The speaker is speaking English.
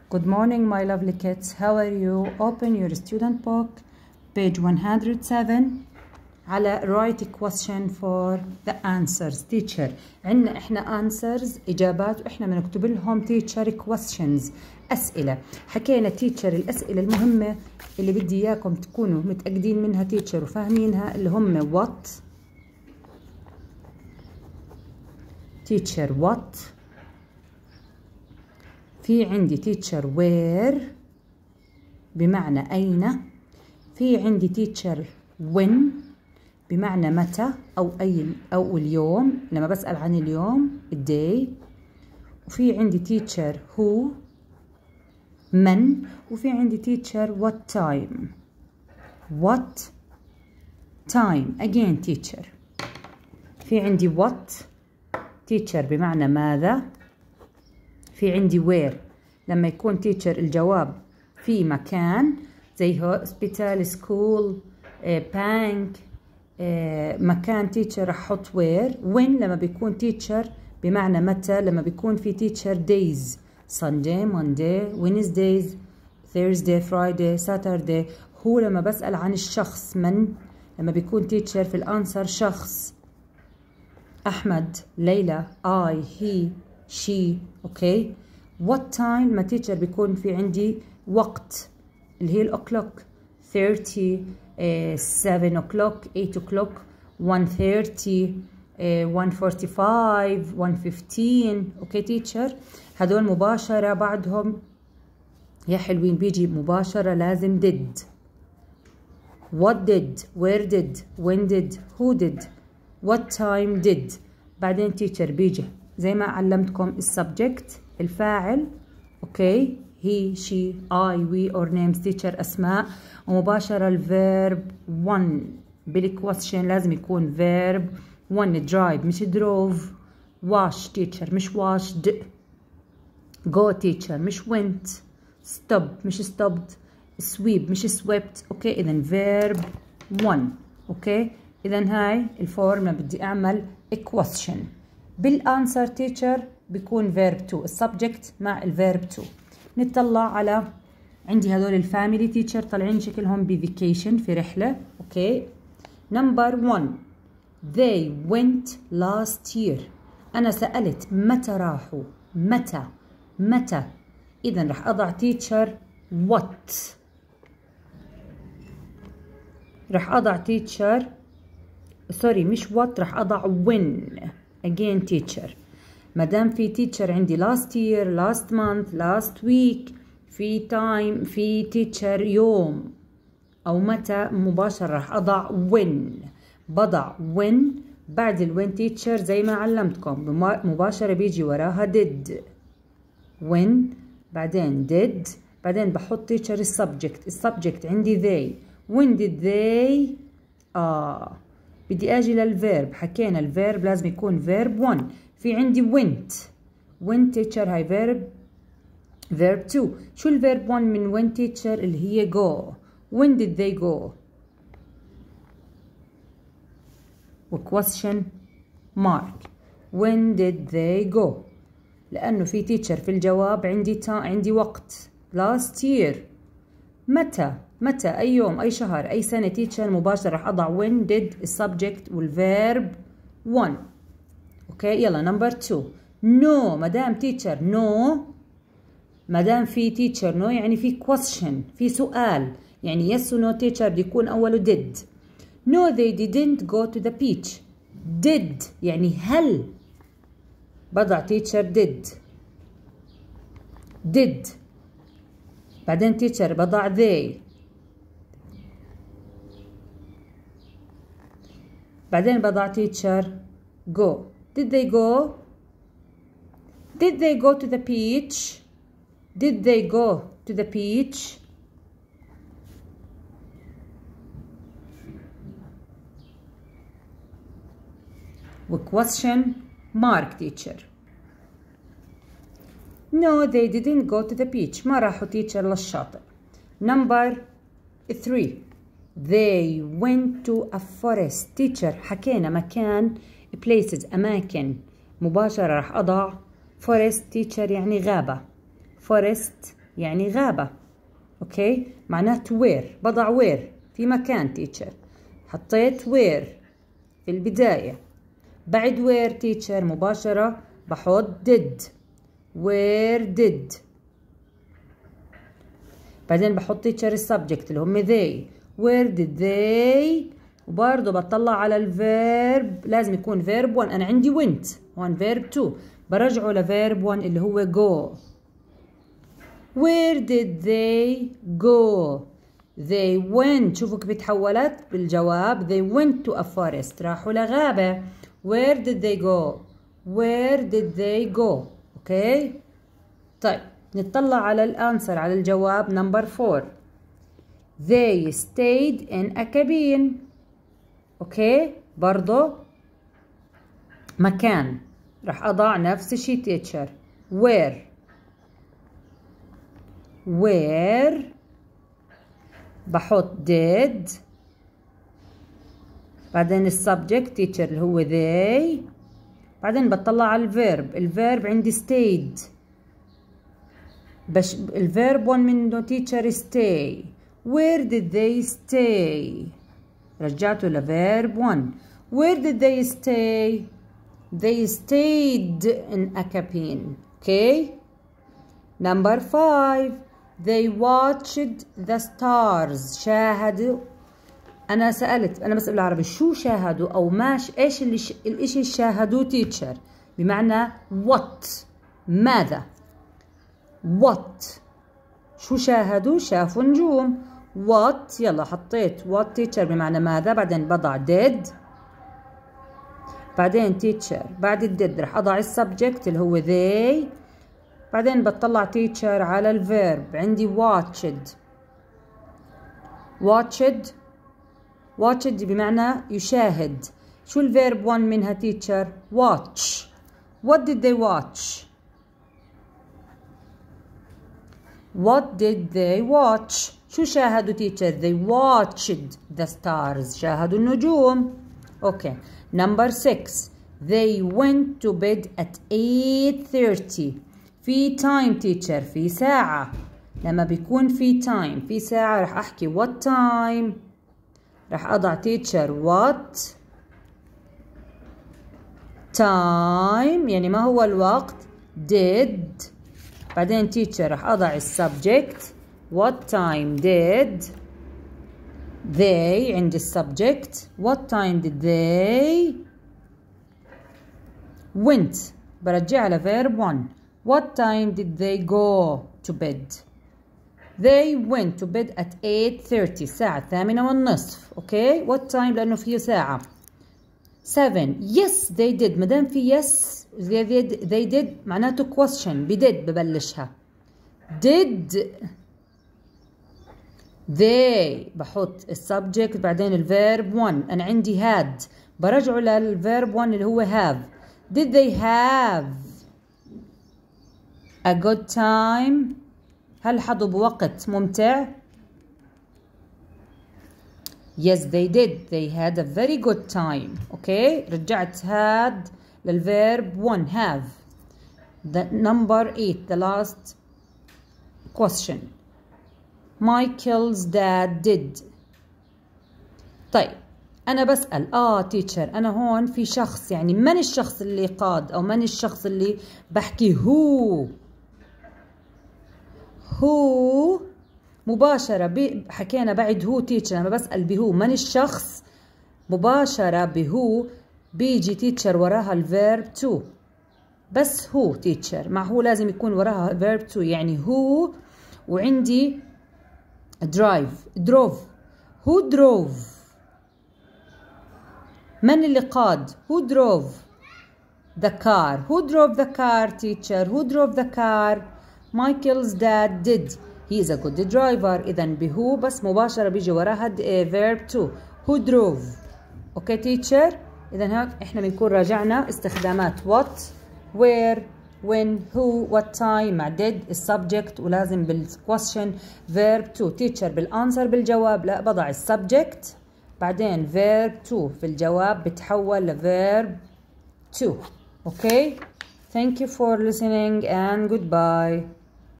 Good morning, my lovely kids. How are you? Open your student book, page 107. على write a question for the answers. Teacher, عندنا احنا answers إجابات وإحنا بنكتب لهم teacher questions أسئلة. حكينا teacher الأسئلة المهمة اللي بدي إياكم تكونوا متأكدين منها teacher وفاهمينها اللي هم what teacher what. في عندي teacher where بمعنى أين. في عندي teacher when بمعنى متى أو اليوم لما بسأل عن اليوم الداي. وفي عندي teacher who من. وفي عندي teacher what time again teacher. في عندي what teacher بمعنى ماذا. في عندي where لما يكون teacher الجواب في مكان زي hospital school bank مكان teacher راح احط where. when لما بيكون teacher بمعنى متى لما بيكون في teacher days Sunday Monday Wednesdays Thursday Friday Saturday. هو لما بسأل عن الشخص من لما بيكون teacher في الانسر شخص أحمد ليلى I he she اوكي. what time ما teacher بيكون في عندي وقت اللي هي الأوكلوك 30 7 o'clock 8 o'clock 1:30 1:45 1:15 اوكي teacher. هدول مباشرة بعدهم يا حلوين بيجي مباشرة لازم did. what did where did when did who did what time did. بعدين teacher بيجي زي ما علمتكم السبجكت الفاعل اوكي he she I we or names teacher أسماء. ومباشرة الفيرب one بالكويستشن لازم يكون verb one. drive مش drove. wash teacher مش washed. go teacher مش went. stop مش stopped. sweep مش swept اوكي. إذن verb one اوكي. إذن هاي الفورم لما بدي أعمل question بالانسر teacher بيكون verb 2 السبجكت مع الverb 2. نطلع على عندي هذول الفاميلي teacher طالعين شكلهم بفيكيشن في رحلة اوكي. نمبر 1 they went last year. أنا سألت متى راحوا متى. إذن رح أضع teacher what. رح أضع teacher سوري مش what رح أضع when again teacher. مادام في teacher عندي last year last month last week في time في teacher يوم أو متى مباشرة راح أضع when. بضع when بعد when teacher زي ما علمتكم مباشرة بيجي وراها did when بعدين did بعدين بحط teacher السبجكت عندي they. when did they بدي أجي للverb. حكينا الverb لازم يكون verb 1. في عندي went teacher هاي verb 2. شو الverb 1 من when teacher اللي هي go. when did they go و question mark when did they go لأنه في teacher في الجواب عندي وقت last year متى أي يوم أي شهر أي سنة teacher مباشرة راح أضع when did السبجكت والverb 1 اوكي. يلا نمبر 2 no مدام teacher no مدام في teacher no يعني في question في سؤال يعني yes و no teacher بدي يكون أوله did. no they didn't go to the beach. did يعني هل بضع teacher did بعدين teacher بضع they بعدين بضع teacher go. did they go to the beach. did they go to the beach و question mark teacher. no they didn't go to the beach ما راحوا teacher للشاطئ. number 3 they went to a forest teacher. حكينا مكان places أماكن مباشرة راح أضع forest teacher يعني غابة. forest يعني غابة. اوكي، معناته where، بضع where في مكان teacher. حطيت where في البداية. بعد where teacher مباشرة بحط did. where did. بعدين بحط teacher السبجكت اللي هم they. where did they. وبرضه بطلع على الفيرب، لازم يكون verb 1. أنا عندي went، هون verb 2 برجعه لverb 1 اللي هو go. where did they go. they went، شوفوا كيف تحولت بالجواب. they went to a forest، راحوا لغابة. where did they go. where did they go. اوكي، طيب نطلع على الانسر، على الجواب نمبر 4. they stayed in a cabin. اوكي، برضو مكان راح اضع نفس الشيء teacher. where بحط did. بعدين السبجكت teacher اللي هو they. بعدين بطلع على الفيرب عندي stayed. الفيرب 1 منه teacher stay. where did they stay. رجعته لفيرب 1. where did they stay. they stayed in a cabin. okay. number 5. they watched the stars. شاهدوا. أنا سألت، أنا بسأل بالعربي شو شاهدوا أو إيش الإشي اللي شاهدوه teacher، بمعنى what، ماذا. what شو شاهدوا، شافوا نجوم. what يلا حطيت what teacher بمعنى ماذا. بعدين بضع did. بعدين teacher بعد الديد رح أضع السبجكت اللي هو they. بعدين بطلع teacher على الفيرب عندي watched. watched بمعنى يشاهد. شو الفيرب 1 منها teacher watch. what did they watch. what did they watch. شو شاهدوا teacher. they watched the stars. شاهدوا النجوم. اوكي. number 6. they went to bed at 8:30. في time teacher، في ساعة. لما بيكون في time في ساعة رح أحكي what time. رح أضع teacher what time يعني ما هو الوقت did. بعدين teacher رح أضع السبجكت what time did they. عند السبجكت what time did they went. برجع على verb 1. what time did they go to bed. they went to bed at 8:30. الساعة 8:30. اوكي. what time لأنه فيه ساعة. 7. yes they did. مدام في yes they did معناته question بدid ببلشها. did they بحط السبجكت بعدين الفيرب 1. أنا عندي had برجعه للفيرب 1 اللي هو have. did they have a good time. هل حضوا بوقت ممتع. yes they did. they had a very good time. اوكي، رجعت had للفيرب 1 have. the number 8 the last question. Michael's dad did. طيب أنا بسأل teacher أنا هون في شخص، يعني من الشخص اللي قاد أو من الشخص اللي بحكي هو مباشرة حكينا بعد هو teacher. أنا بسأل بهو من الشخص مباشرة بهو بيجي teacher وراها الفيرب to. بس هو teacher مع هو لازم يكون وراها verb to يعني هو. وعندي drove. who drove. من اللي قاد. who drove the car. who drove the car teacher. who drove the car. Michael's dad did. he is a good driver. إذا بهو بس مباشرة بيجي وراها verb to. who drove. اوكي teacher. إذا هيك احنا بنكون راجعنا استخدامات what where when who what time مع did السبجكت. ولازم بالquestion verb to. teacher بالانسر بالجواب لا بضع السبجكت بعدين verb to في الجواب بتحول لverb to. okay. thank you for listening and goodbye.